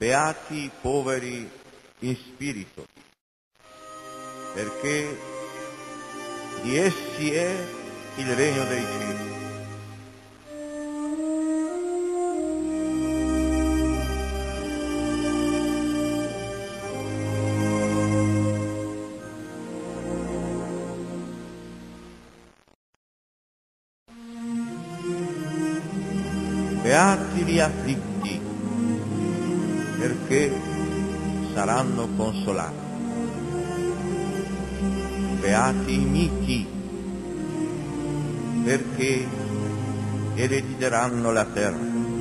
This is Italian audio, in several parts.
Beati i poveri in spirito, perché di essi è il regno dei cieli. Beati gli afflitti, perché saranno consolati. Beati i miti, perché erediteranno la terra.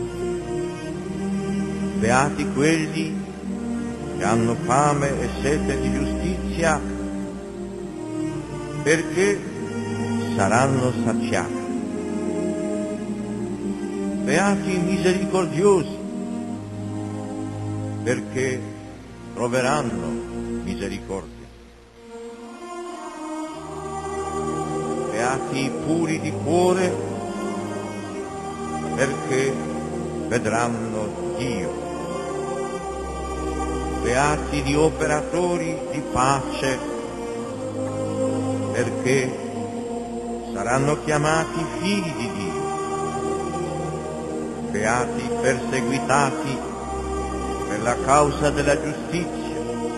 Beati quelli che hanno fame e sete di giustizia, perché saranno saziati. Beati i misericordiosi, perché troveranno misericordia. Beati i puri di cuore, perché vedranno Dio. Beati gli operatori di pace, perché saranno chiamati figli di Dio. Beati i perseguitati per la causa della giustizia,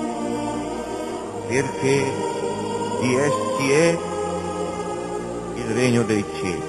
perché di essi è il regno dei cieli.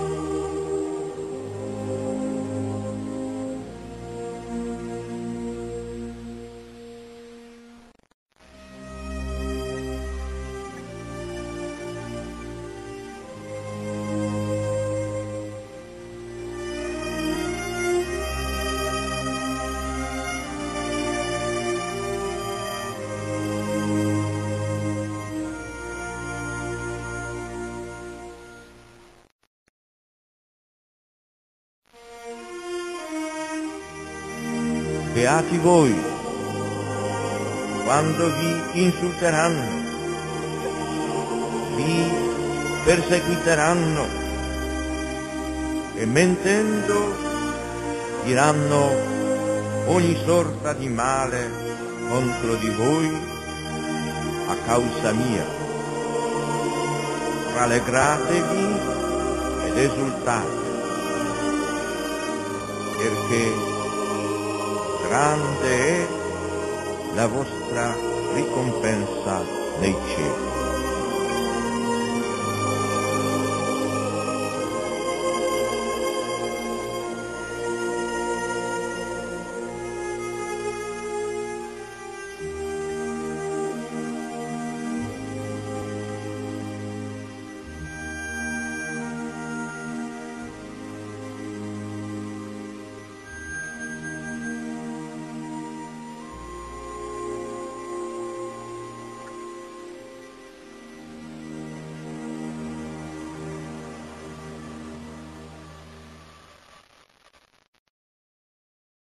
Beati voi, quando vi insulteranno, vi perseguiteranno e mentendo diranno ogni sorta di male contro di voi a causa mia. Rallegratevi ed esultate, perché grande è la vostra ricompensa nei cieli.